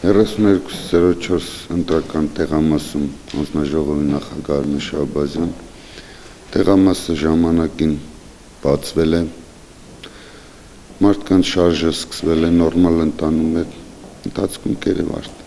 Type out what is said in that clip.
3204 ընտրական տեղամասում հանձնաժողովի նախագահ Արմեն Շահբազյան, տեղամասը ժամանակին բացվել է, մարդկանց շարժը սկսվել է, նորմալ ընթանում է, ընթացքում կերև արդ։